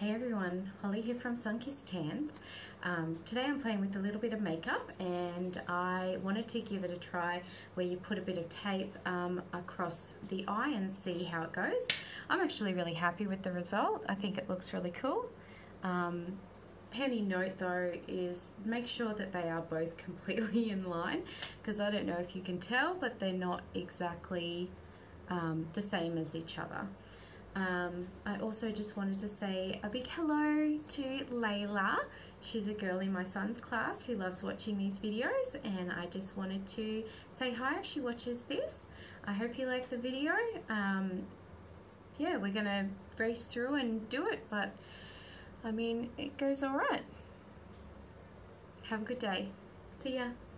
Hey everyone, Holly here from Sunkissed Tans. Today I'm playing with a little bit of makeup and I wanted to give it a try where you put a bit of tape across the eye and see how it goes. I'm actually really happy with the result. I think it looks really cool. Handy note though is make sure that they are both completely in line, because I don't know if you can tell, but they're not exactly the same as each other. I also just wanted to say a big hello to Layla. She's a girl in my son's class who loves watching these videos, and I just wanted to say hi if she watches this. I hope you like the video. Yeah, we're gonna race through and do it, but I mean, it goes all right. Have a good day. See ya.